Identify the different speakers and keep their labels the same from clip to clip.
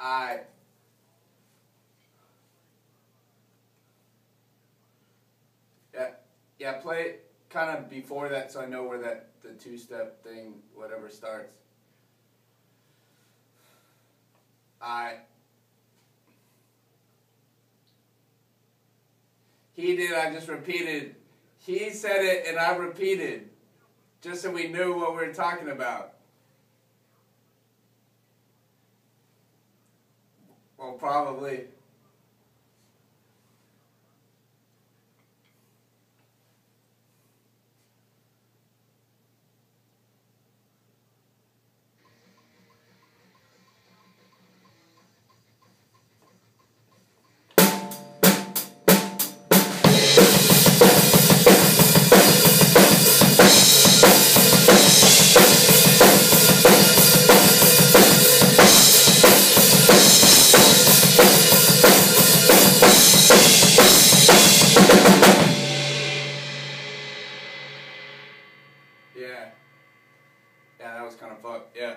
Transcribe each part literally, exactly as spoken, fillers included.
Speaker 1: I. Yeah, yeah. Play it kind of before that, so I know where that the two-step thing, whatever, starts. I. He did. I just repeated. He said it, and I repeated, just so we knew what we were talking about. Well, probably. Yeah. Yeah, that was kind of fucked. Yeah.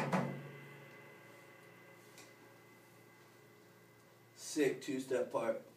Speaker 1: Sick two-step part.